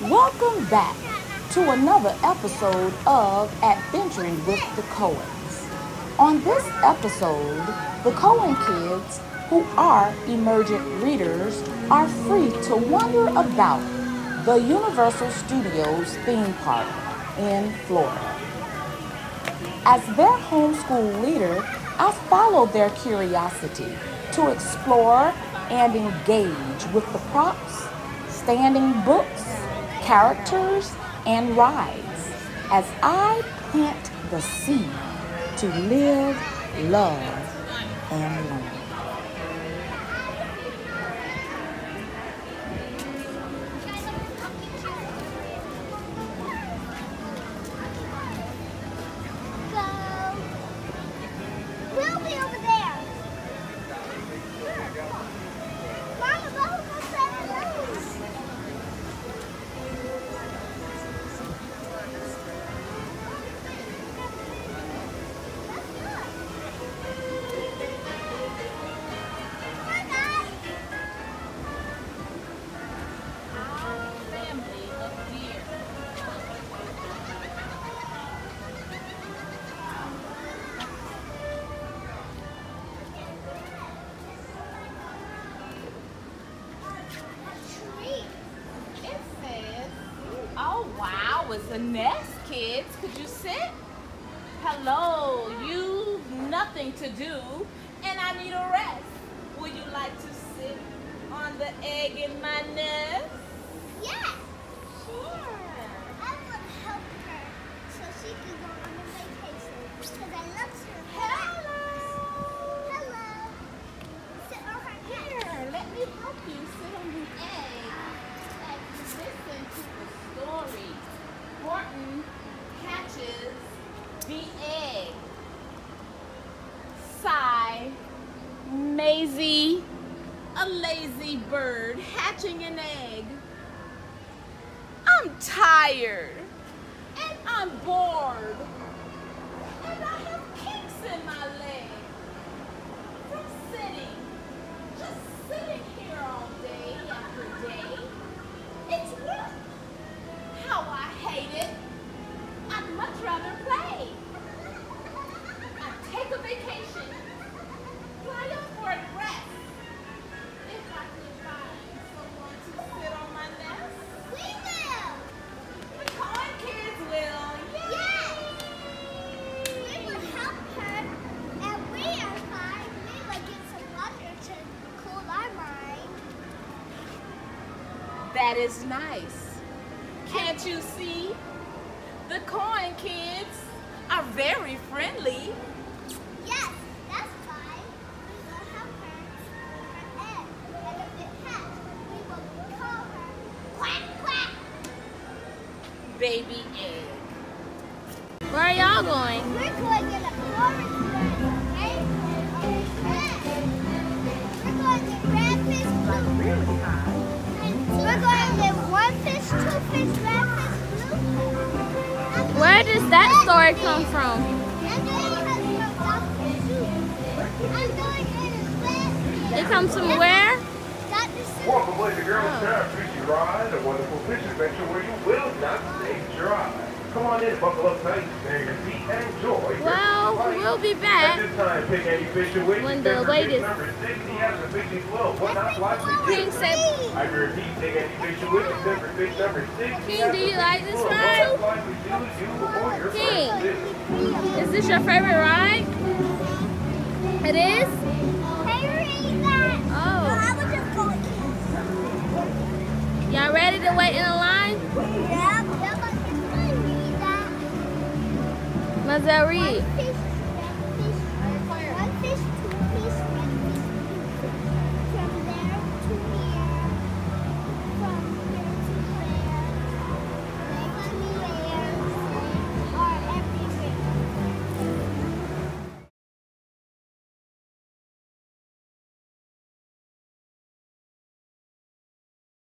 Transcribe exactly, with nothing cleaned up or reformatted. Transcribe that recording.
Welcome back to another episode of Adventuring with the Cohens. On this episode, the Cohen kids, who are emergent readers, are free to wander about the Universal Studios theme park in Florida. As their homeschool leader, I followed their curiosity to explore and engage with the props, standing books, characters, and rides as I plant the seed to live, love, and learn. It's a nest, kids. Could you sit? Hello, you've nothing to do, and I need a rest. Would you like to sit on the egg in my nest? Yes. Sure. I will help her so she can go on a vacation because I love her. Hello. Hello. Sit on her Here, let me help you sit on the egg as you listen to the story. Horton hatches the egg. Sigh, Maisie, a lazy bird hatching an egg. I'm tired and I'm bored and I have kinks in my leg from sitting, just sitting here all day after day. It's work. How I hate it. I'd much rather play. I'd take a vacation, fly up for a rest. If I could find someone to sit on my nest. We will. The Cohen kids will. Yes. We will help her, and we are fine. We will get some water to cool our mind. That is nice. Can't you see? The Cohen kids are very friendly. Yes, that's fine. We will help her with her egg. And if it hatches, we will call her quack quack. Baby egg. Where are y'all going? We're going in a forest ride, okay? We're going to red fish, blue fish. We're going to one fish, two fish, red fish, blue fish. Where does that story come from? I'm doing it from Doctor Seuss. I'm doing it in red. It comes from where? Doctor Seuss. Welcome, ladies and girls, to our fishy ride, a wonderful fish adventure where you will not stay dry. Come on in, buckle up tight, stay your feet, and enjoy. Well, we'll be At back this time, pick any fish away. when the latest Number sixty has a fishing flow. What not likely King to said. I repeat, take any fish away. Except for fish number sixty. King, do you like this ride? King, is this your favorite ride? It is? Hey, read that. Oh. No, I was just going. Y'all ready to wait in a line? Yeah, yeah, but can I read that? Mazel, read. One fish